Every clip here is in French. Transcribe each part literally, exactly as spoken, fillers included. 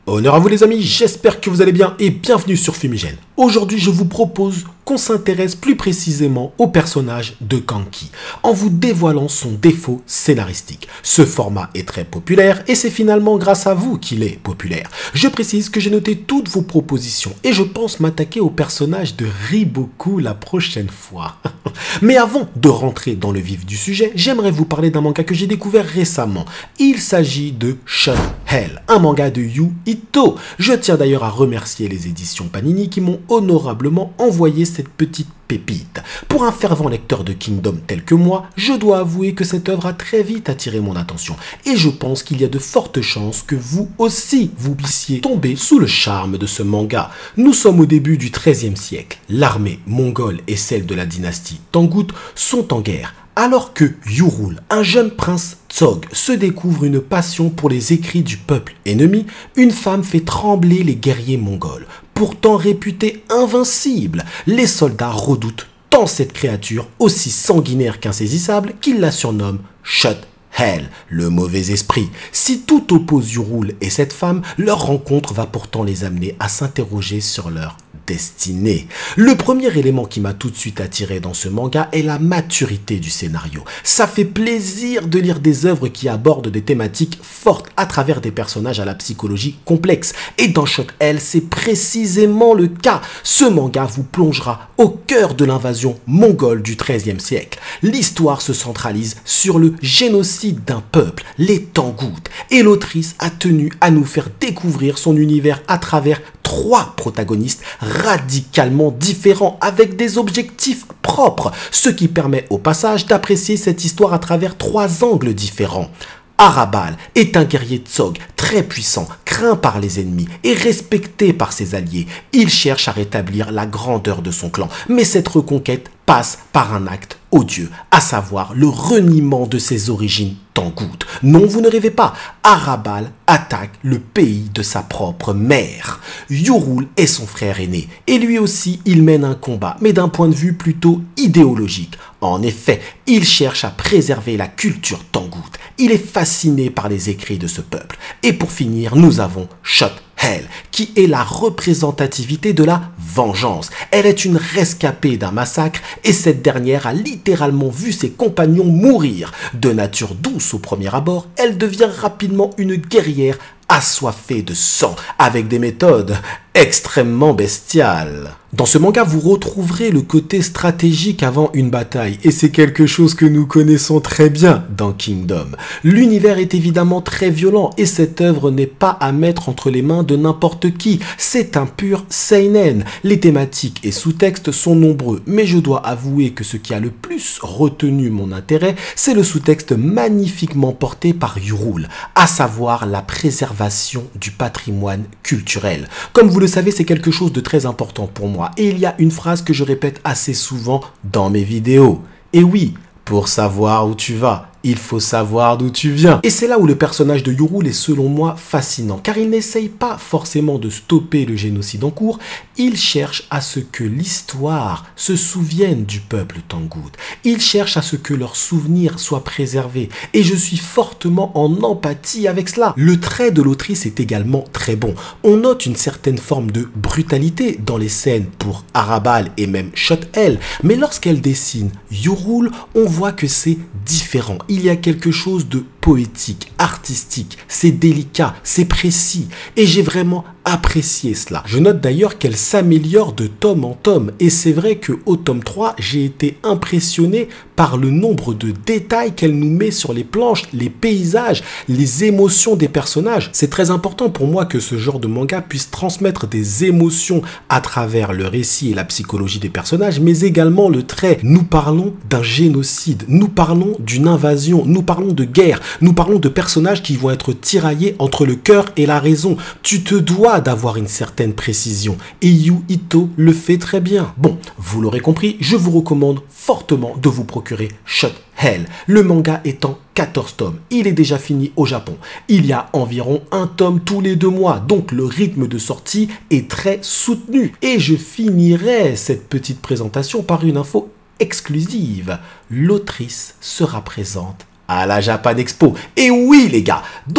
Honneur à vous les amis, j'espère que vous allez bien et bienvenue sur Fumigène. Aujourd'hui je vous propose qu'on s'intéresse plus précisément au personnage de Kanki, en vous dévoilant son défaut scénaristique. Ce format est très populaire et c'est finalement grâce à vous qu'il est populaire. Je précise que j'ai noté toutes vos propositions et je pense m'attaquer au personnage de Riboku la prochaine fois. Mais avant de rentrer dans le vif du sujet, j'aimerais vous parler d'un manga que j'ai découvert récemment. Il s'agit de Shut Hell, un manga de Yu Ito. Je tiens d'ailleurs à remercier les éditions Panini qui m'ont honorablement envoyé cette petite pépite. Pour un fervent lecteur de Kingdom tel que moi, je dois avouer que cette œuvre a très vite attiré mon attention et je pense qu'il y a de fortes chances que vous aussi vous puissiez tomber sous le charme de ce manga. Nous sommes au début du treizième siècle. L'armée mongole et celle de la dynastie Tangut sont en guerre. Alors que Yurul, un jeune prince Tsog, se découvre une passion pour les écrits du peuple ennemi, une femme fait trembler les guerriers mongols. Pourtant réputés invincibles, les soldats redoutent tant cette créature, aussi sanguinaire qu'insaisissable, qu'ils la surnomment Shut Hell, le mauvais esprit. Si tout oppose Yurul et cette femme, leur rencontre va pourtant les amener à s'interroger sur leur destinée. Le premier élément qui m'a tout de suite attiré dans ce manga est la maturité du scénario. Ça fait plaisir de lire des œuvres qui abordent des thématiques fortes à travers des personnages à la psychologie complexe. Et dans Shut Hell, c'est précisément le cas. Ce manga vous plongera au cœur de l'invasion mongole du treizième siècle. L'histoire se centralise sur le génocide d'un peuple, les Tangut, et l'autrice a tenu à nous faire découvrir son univers à travers trois protagonistes radicalement différents avec des objectifs propres, ce qui permet au passage d'apprécier cette histoire à travers trois angles différents. Arabal est un guerrier Tsog très puissant, craint par les ennemis et respecté par ses alliés. Il cherche à rétablir la grandeur de son clan, mais cette reconquête passe par un acte odieux, à savoir le reniement de ses origines Tangut. Non, vous ne rêvez pas, Arabal attaque le pays de sa propre mère. Yurul est son frère aîné, et lui aussi il mène un combat, mais d'un point de vue plutôt idéologique. En effet, il cherche à préserver la culture Tangut. Il est fasciné par les écrits de ce peuple. Et pour finir, nous avons Shut Hell, qui est la représentativité de la vengeance. Elle est une rescapée d'un massacre et cette dernière a littéralement vu ses compagnons mourir. De nature douce au premier abord, elle devient rapidement une guerrière assoiffée de sang, avec des méthodes extrêmement bestiales. Dans ce manga, vous retrouverez le côté stratégique avant une bataille, et c'est quelque chose que nous connaissons très bien dans Kingdom. L'univers est évidemment très violent, et cette œuvre n'est pas à mettre entre les mains de n'importe qui. C'est un pur seinen. Les thématiques et sous-textes sont nombreux, mais je dois avouer que ce qui a le plus retenu mon intérêt, c'est le sous-texte magnifiquement porté par Yurul, à savoir la préservation du patrimoine culturel. Comme vous le savez, c'est quelque chose de très important pour moi. Et il y a une phrase que je répète assez souvent dans mes vidéos. Et oui, pour savoir où tu vas, il faut savoir d'où tu viens. Et c'est là où le personnage de Yurul est selon moi fascinant, car il n'essaye pas forcément de stopper le génocide en cours, il cherche à ce que l'histoire se souvienne du peuple Tangut. Il cherche à ce que leurs souvenirs soient préservés, et je suis fortement en empathie avec cela. Le trait de l'autrice est également très bon. On note une certaine forme de brutalité dans les scènes pour Arabal et même Shut Hell, mais lorsqu'elle dessine Yurul, on voit que c'est différent. Il y a quelque chose de poétique, artistique, c'est délicat, c'est précis, et j'ai vraiment apprécié cela. Je note d'ailleurs qu'elle s'améliore de tome en tome, et c'est vrai qu'au tome trois, j'ai été impressionné par le nombre de détails qu'elle nous met sur les planches, les paysages, les émotions des personnages. C'est très important pour moi que ce genre de manga puisse transmettre des émotions à travers le récit et la psychologie des personnages, mais également le trait. Nous parlons d'un génocide, nous parlons d'une invasion, nous parlons de guerre, nous parlons de personnages qui vont être tiraillés entre le cœur et la raison. Tu te dois d'avoir une certaine précision, et Yu Ito le fait très bien. Bon, vous l'aurez compris, je vous recommande fortement de vous procurer Shut Hell. Le manga est en quatorze tomes, il est déjà fini au Japon. Il y a environ un tome tous les deux mois, donc le rythme de sortie est très soutenu. Et je finirai cette petite présentation par une info exclusive. L'autrice sera présente à la Japan Expo. Et oui les gars, donc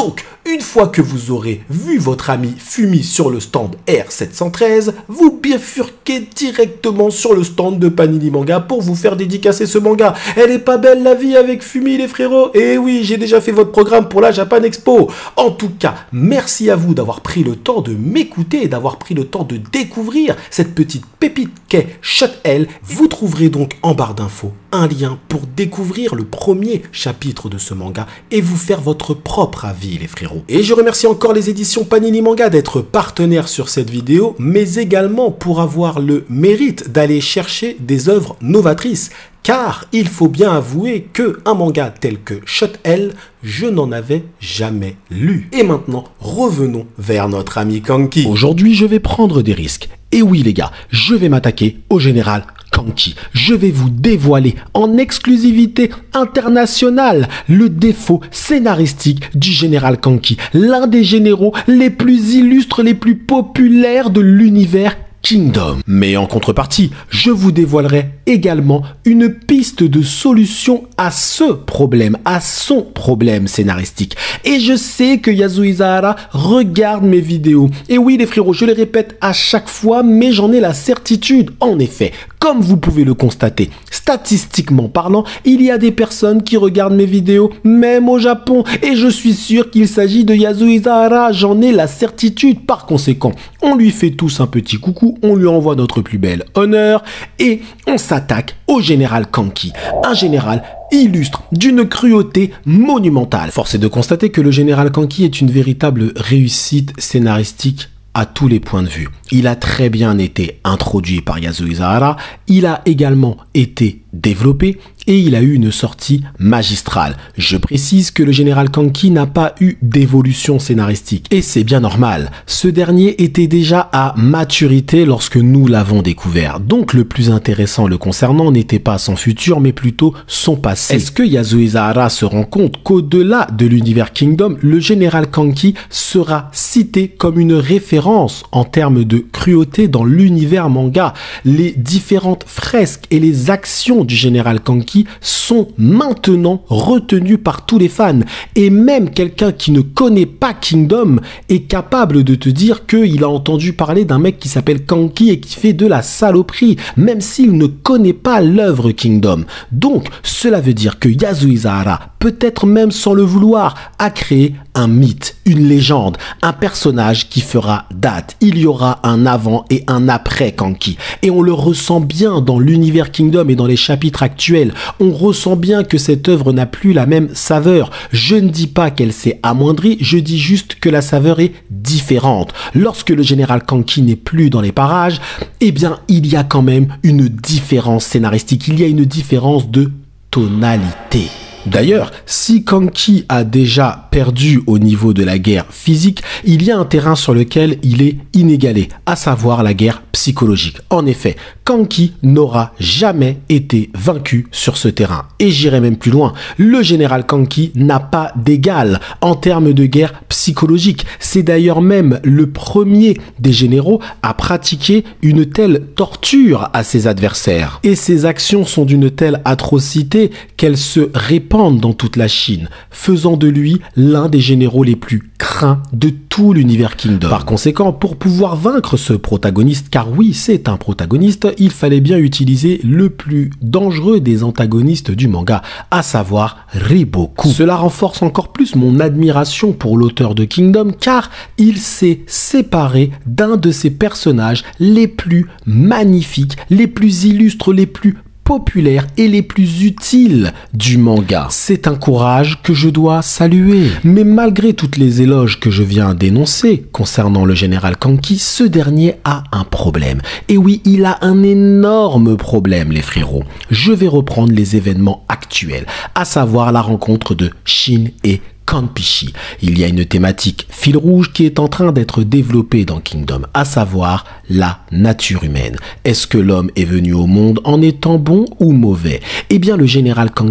Une fois que vous aurez vu votre ami Fumi sur le stand R sept cent treize, vous bifurquez directement sur le stand de Panini Manga pour vous faire dédicacer ce manga. Elle est pas belle la vie avec Fumi les frérots? Eh oui, j'ai déjà fait votre programme pour la Japan Expo. En tout cas, merci à vous d'avoir pris le temps de m'écouter et d'avoir pris le temps de découvrir cette petite pépite qu'est Shot L. Vous trouverez donc en barre d'infos un lien pour découvrir le premier chapitre de ce manga et vous faire votre propre avis les frérots. Et je remercie encore les éditions Panini Manga d'être partenaires sur cette vidéo, mais également pour avoir le mérite d'aller chercher des œuvres novatrices. Car il faut bien avouer que un manga tel que Shot L, je n'en avais jamais lu. Et maintenant, revenons vers notre ami Kanki. Aujourd'hui, je vais prendre des risques. Et oui les gars, je vais m'attaquer au général Kanki. Je vais vous dévoiler en exclusivité internationale le défaut scénaristique du général Kanki, l'un des généraux les plus illustres, les plus populaires de l'univers Kingdom. Mais en contrepartie, je vous dévoilerai également une piste de solution à ce problème, à son problème scénaristique. Et je sais que Yasuhisa regarde mes vidéos. Et oui les frérots, je les répète à chaque fois, mais j'en ai la certitude. En effet, comme vous pouvez le constater, statistiquement parlant, il y a des personnes qui regardent mes vidéos, même au Japon. Et je suis sûr qu'il s'agit de Yasuhisa, j'en ai la certitude. Par conséquent, on lui fait tous un petit coucou, on lui envoie notre plus bel honneur et on s'attaque au général Kanki. Un général illustre d'une cruauté monumentale. Force est de constater que le général Kanki est une véritable réussite scénaristique à tous les points de vue. Il a très bien été introduit par Yasuhisa, il a également été développé et il a eu une sortie magistrale. Je précise que le général Kanki n'a pas eu d'évolution scénaristique et c'est bien normal. Ce dernier était déjà à maturité lorsque nous l'avons découvert. Donc le plus intéressant le concernant n'était pas son futur mais plutôt son passé. Est-ce que Yasuhisa se rend compte qu'au-delà de l'univers Kingdom, le général Kanki sera cité comme une référence en termes de cruauté dans l'univers manga? Les différentes fresques et les actions du général Kanki sont maintenant retenues par tous les fans. Et même quelqu'un qui ne connaît pas Kingdom est capable de te dire qu'il a entendu parler d'un mec qui s'appelle Kanki et qui fait de la saloperie, même s'il ne connaît pas l'œuvre Kingdom. Donc, cela veut dire que Yasuhisa, peut-être même sans le vouloir, a créé un mythe, une légende, un personnage qui fera date. Il y aura un avant et un après Kanki. Et on le ressent bien dans l'univers Kingdom et dans les chapitres actuels. On ressent bien que cette œuvre n'a plus la même saveur. Je ne dis pas qu'elle s'est amoindrie, je dis juste que la saveur est différente. Lorsque le général Kanki n'est plus dans les parages, eh bien, il y a quand même une différence scénaristique. Il y a une différence de tonalité. D'ailleurs, si Kanki a déjà perdu au niveau de la guerre physique, il y a un terrain sur lequel il est inégalé, à savoir la guerre psychologique. En effet, Kanki n'aura jamais été vaincu sur ce terrain. Et j'irai même plus loin, le général Kanki n'a pas d'égal en termes de guerre psychologique. C'est d'ailleurs même le premier des généraux à pratiquer une telle torture à ses adversaires. Et ses actions sont d'une telle atrocité qu'elles se répandent dans toute la Chine, faisant de lui l'un des généraux les plus craints de tout l'univers Kingdom. Par conséquent, pour pouvoir vaincre ce protagoniste, car oui, c'est un protagoniste, il fallait bien utiliser le plus dangereux des antagonistes du manga, à savoir Riboku. Cela renforce encore plus mon admiration pour l'auteur de Kingdom, car il s'est séparé d'un de ses personnages les plus magnifiques, les plus illustres, les plus populaires et les plus utiles du manga. C'est un courage que je dois saluer. Mais malgré toutes les éloges que je viens d'énoncer concernant le général Kanki, ce dernier a un problème. Et oui, il a un énorme problème, les frérots. Je vais reprendre les événements actuels, à savoir la rencontre de Shin et Kanpishi. Il y a une thématique fil rouge qui est en train d'être développée dans Kingdom, à savoir la nature humaine. Est-ce que l'homme est venu au monde en étant bon ou mauvais? Eh bien, le général Kanki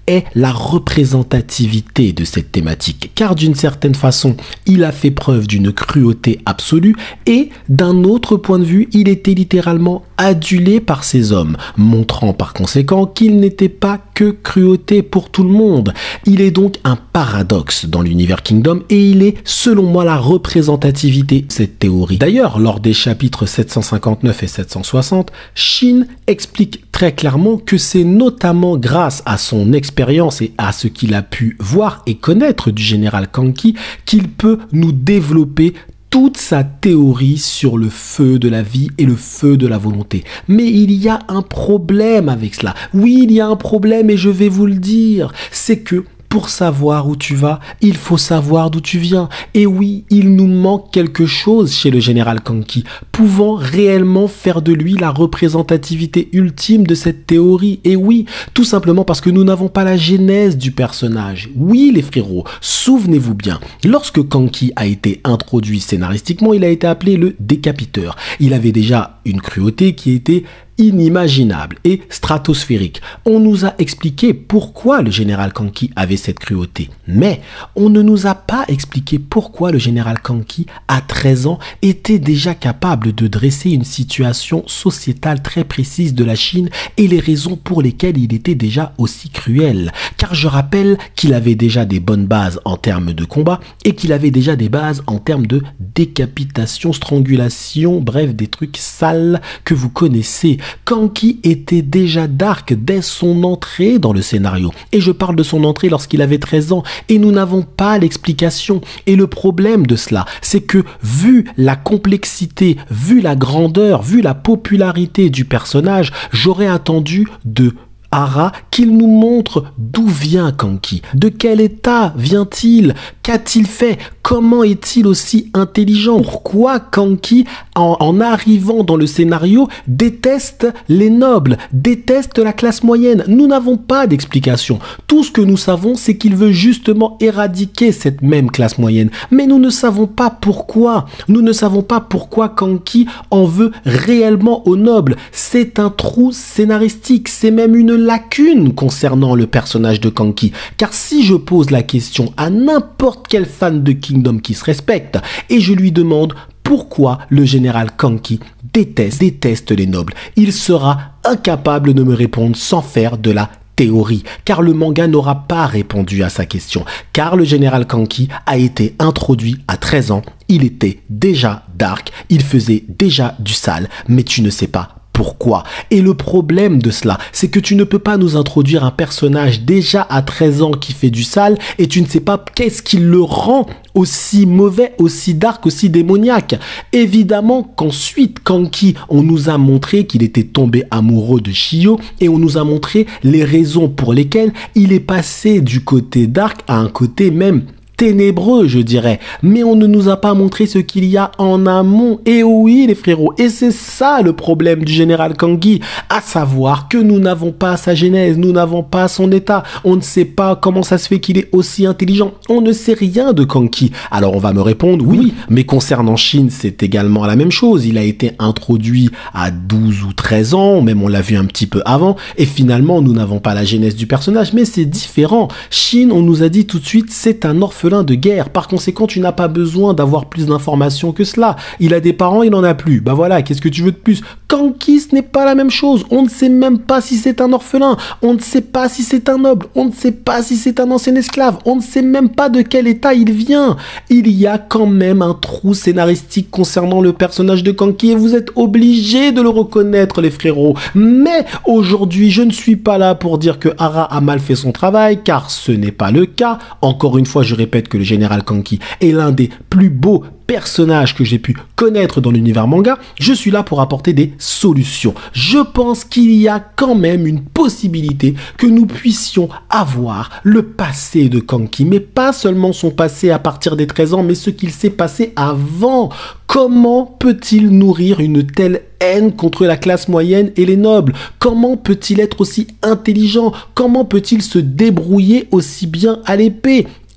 est la représentativité de cette thématique, car d'une certaine façon, il a fait preuve d'une cruauté absolue et d'un autre point de vue, il était littéralement adulé par ces hommes, montrant par conséquent qu'il n'était pas que cruauté pour tout le monde. Il est donc un paradoxe dans l'univers Kingdom et il est, selon moi, la représentativité de cette théorie. D'ailleurs, lors des chapitres sept cent cinquante-neuf et sept cent soixante, Shin explique très clairement que c'est notamment grâce à son expérience et à ce qu'il a pu voir et connaître du général Kanki qu'il peut nous développer toute sa théorie sur le feu de la vie et le feu de la volonté. Mais il y a un problème avec cela. Oui, il y a un problème et je vais vous le dire. C'est que pour savoir où tu vas, il faut savoir d'où tu viens. Et oui, il nous manque quelque chose chez le général Kanki, pouvant réellement faire de lui la représentativité ultime de cette théorie. Et oui, tout simplement parce que nous n'avons pas la genèse du personnage. Oui, les frérots, souvenez-vous bien, lorsque Kanki a été introduit scénaristiquement, il a été appelé le décapiteur. Il avait déjà une cruauté qui était inimaginable et stratosphérique. On nous a expliqué pourquoi le général Kanki avait cette cruauté, mais on ne nous a pas expliqué pourquoi le général Kanki, à treize ans, était déjà capable de dresser une situation sociétale très précise de la Chine et les raisons pour lesquelles il était déjà aussi cruel. Car je rappelle qu'il avait déjà des bonnes bases en termes de combat et qu'il avait déjà des bases en termes de décapitation, strangulation, bref, des trucs sales que vous connaissez. Kanki était déjà dark dès son entrée dans le scénario. Et je parle de son entrée lorsqu'il avait treize ans. Et nous n'avons pas l'explication. Et le problème de cela, c'est que vu la complexité, vu la grandeur, vu la popularité du personnage, j'aurais attendu de Hara qu'il nous montre d'où vient Kanki, de quel état vient-il, qu'a-t-il fait, comment est-il aussi intelligent, pourquoi Kanki, en, en arrivant dans le scénario, déteste les nobles, déteste la classe moyenne. Nous n'avons pas d'explication. Tout ce que nous savons, c'est qu'il veut justement éradiquer cette même classe moyenne. Mais nous ne savons pas pourquoi. Nous ne savons pas pourquoi Kanki en veut réellement aux nobles. C'est un trou scénaristique, c'est même une lacune concernant le personnage de Kanki. Car si je pose la question à n'importe quel fan de Kingdom qui se respecte et je lui demande pourquoi le général Kanki déteste, déteste les nobles, il sera incapable de me répondre sans faire de la théorie, car le manga n'aura pas répondu à sa question, car le général Kanki a été introduit à treize ans, il était déjà dark, il faisait déjà du sale, mais tu ne sais pas pourquoi. Et le problème de cela, c'est que tu ne peux pas nous introduire un personnage déjà à treize ans qui fait du sale et tu ne sais pas qu'est-ce qui le rend aussi mauvais, aussi dark, aussi démoniaque. Évidemment qu'ensuite, Kanki, on nous a montré qu'il était tombé amoureux de Shio et on nous a montré les raisons pour lesquelles il est passé du côté dark à un côté même ténébreux, je dirais, mais on ne nous a pas montré ce qu'il y a en amont. Et oui, les frérots, et c'est ça le problème du général Kanki, à savoir que nous n'avons pas sa genèse, nous n'avons pas son état, on ne sait pas comment ça se fait qu'il est aussi intelligent, on ne sait rien de Kanki. Alors on va me répondre, oui, oui, mais concernant Shin, c'est également la même chose, il a été introduit à douze ou treize ans, même on l'a vu un petit peu avant, et finalement nous n'avons pas la genèse du personnage, mais c'est différent. Shin, on nous a dit tout de suite, c'est un orphelin de guerre. Par conséquent, tu n'as pas besoin d'avoir plus d'informations que cela. Il a des parents, il n'en a plus. Bah voilà, qu'est-ce que tu veux de plus? Kanki, ce n'est pas la même chose. On ne sait même pas si c'est un orphelin. On ne sait pas si c'est un noble. On ne sait pas si c'est un ancien esclave. On ne sait même pas de quel état il vient. Il y a quand même un trou scénaristique concernant le personnage de Kanki et vous êtes obligés de le reconnaître, les frérots. Mais aujourd'hui, je ne suis pas là pour dire que Hara a mal fait son travail, car ce n'est pas le cas. Encore une fois, je répète que le général Kanki est l'un des plus beaux personnages que j'ai pu connaître dans l'univers manga. Je suis là pour apporter des solutions. Je pense qu'il y a quand même une possibilité que nous puissions avoir le passé de Kanki, mais pas seulement son passé à partir des treize ans, mais ce qu'il s'est passé avant. Comment peut-il nourrir une telle haine contre la classe moyenne et les nobles? Comment peut-il être aussi intelligent? Comment peut-il se débrouiller aussi bien à l'épée?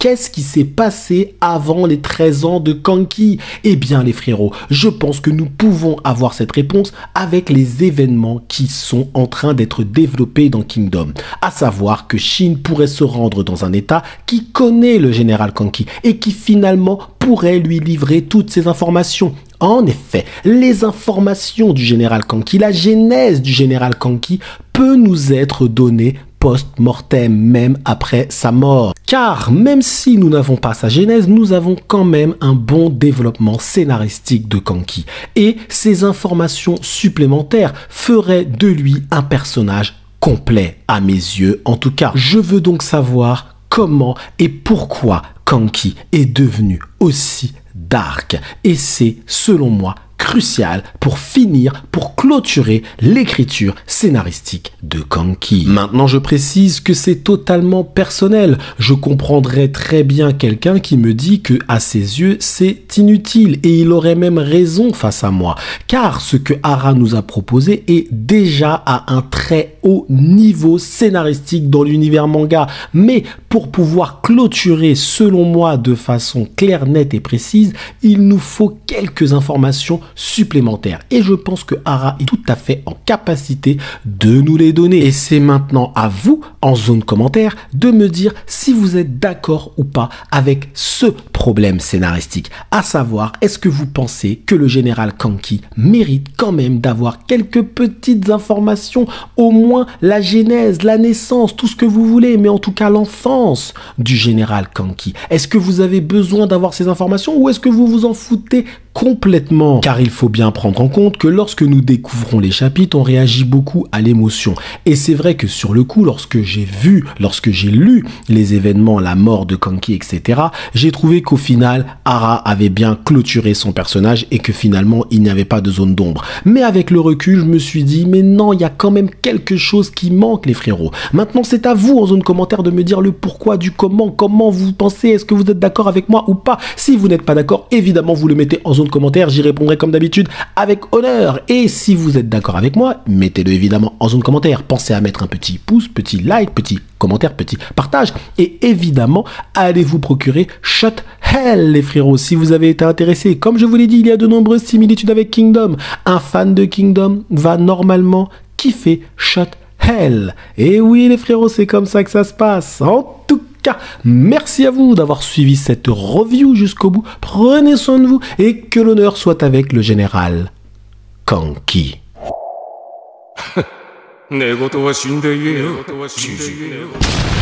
qu'est-ce qui s'est passé avant les treize ans de Kanki? Eh bien les frérots, je pense que nous pouvons avoir cette réponse avec les événements qui sont en train d'être développés dans Kingdom. À savoir que Shin pourrait se rendre dans un état qui connaît le général Kanki et qui finalement pourrait lui livrer toutes ces informations. En effet, les informations du général Kanki, la genèse du général Kanki peut nous être donnée post-mortem, même après sa mort. Car même si nous n'avons pas sa genèse, nous avons quand même un bon développement scénaristique de Kanki. Et ces informations supplémentaires feraient de lui un personnage complet à mes yeux. En tout cas, je veux donc savoir comment et pourquoi Kanki est devenu aussi dark. Et c'est, selon moi, crucial pour finir, pour clôturer l'écriture scénaristique de Kanki. Maintenant, je précise que c'est totalement personnel. Je comprendrais très bien quelqu'un qui me dit que, à ses yeux, c'est inutile et il aurait même raison face à moi. Car ce que Hara nous a proposé est déjà à un très haut niveau scénaristique dans l'univers manga. Mais pour pouvoir clôturer, selon moi, de façon claire, nette et précise, il nous faut quelques informations supplémentaires. Et je pense que Hara est tout à fait en capacité de nous les donner. Et c'est maintenant à vous, en zone commentaire, de me dire si vous êtes d'accord ou pas avec ce problème scénaristique. À savoir, est-ce que vous pensez que le général Kanki mérite quand même d'avoir quelques petites informations, au moins la genèse, la naissance, tout ce que vous voulez, mais en tout cas l'enfance du général Kanki. Est-ce que vous avez besoin d'avoir ces informations ou est-ce que vous vous en foutez complètement? Car il faut bien prendre en compte que lorsque nous découvrons les chapitres, on réagit beaucoup à l'émotion. Et c'est vrai que sur le coup, lorsque j'ai vu, lorsque j'ai lu les événements, la mort de Kanki, et cetera, j'ai trouvé qu'au final, Hara avait bien clôturé son personnage et que finalement, il n'y avait pas de zone d'ombre. Mais avec le recul, je me suis dit, mais non, il y a quand même quelque chose qui manque, les frérots. Maintenant, c'est à vous, en zone commentaire, de me dire le pourquoi du comment, comment vous pensez, est-ce que vous êtes d'accord avec moi ou pas? Si vous n'êtes pas d'accord, évidemment, vous le mettez en zone commentaire, j'y répondrai comme d'habitude avec honneur. Et si vous êtes d'accord avec moi, mettez-le évidemment en zone commentaire. Pensez à mettre un petit pouce, petit like, petit commentaire, petit partage. Et évidemment, allez vous procurer Shut Hell, les frérots, si vous avez été intéressé. Comme je vous l'ai dit, il y a de nombreuses similitudes avec Kingdom. Un fan de Kingdom va normalement kiffer Shut Hell. Et oui, les frérots, c'est comme ça que ça se passe. En tout cas, merci à vous d'avoir suivi cette review jusqu'au bout. Prenez soin de vous et que l'honneur soit avec le général Kanki. 寝言は死んで言えよ。